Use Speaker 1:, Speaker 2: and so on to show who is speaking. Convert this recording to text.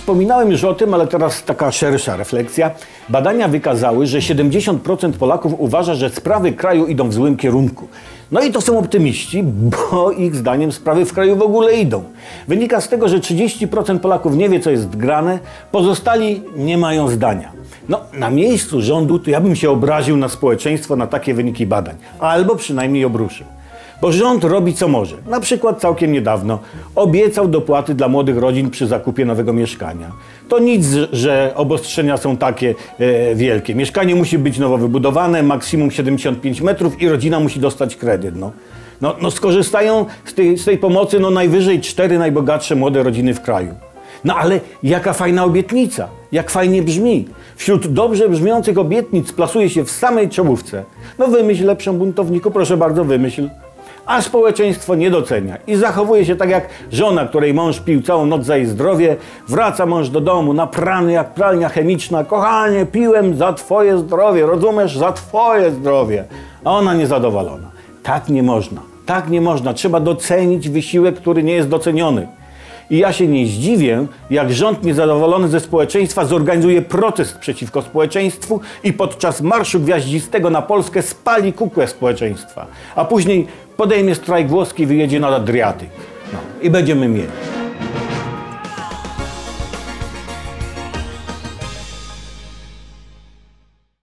Speaker 1: Wspominałem już o tym, ale teraz taka szersza refleksja. Badania wykazały, że 70% Polaków uważa, że sprawy kraju idą w złym kierunku. No i to są optymiści, bo ich zdaniem sprawy w kraju w ogóle idą. Wynika z tego, że 30% Polaków nie wie, co jest grane, pozostali nie mają zdania. No, na miejscu rządu to ja bym się obraził na społeczeństwo na takie wyniki badań, albo przynajmniej obruszył. Bo rząd robi co może. Na przykład całkiem niedawno obiecał dopłaty dla młodych rodzin przy zakupie nowego mieszkania. To nic, że obostrzenia są takie wielkie. Mieszkanie musi być nowo wybudowane, maksimum 75 metrów i rodzina musi dostać kredyt. No skorzystają z tej pomocy najwyżej 4 najbogatsze młode rodziny w kraju. No ale jaka fajna obietnica, jak fajnie brzmi. Wśród dobrze brzmiących obietnic plasuje się w samej czołówce. No wymyśl lepszą, buntowniku, proszę bardzo, wymyśl. A społeczeństwo nie docenia i zachowuje się tak jak żona, której mąż pił całą noc za jej zdrowie, wraca mąż do domu naprany jak pralnia chemiczna. Kochanie, piłem za twoje zdrowie, rozumiesz, za twoje zdrowie. A ona niezadowolona. Tak nie można, tak nie można. Trzeba docenić wysiłek, który nie jest doceniony. I ja się nie zdziwię, jak rząd niezadowolony ze społeczeństwa zorganizuje protest przeciwko społeczeństwu i podczas Marszu Gwiaździstego na Polskę spali kukłę społeczeństwa, a później podejmie strajk włoski i wyjedzie na Adriatyk. No, i będziemy mieli.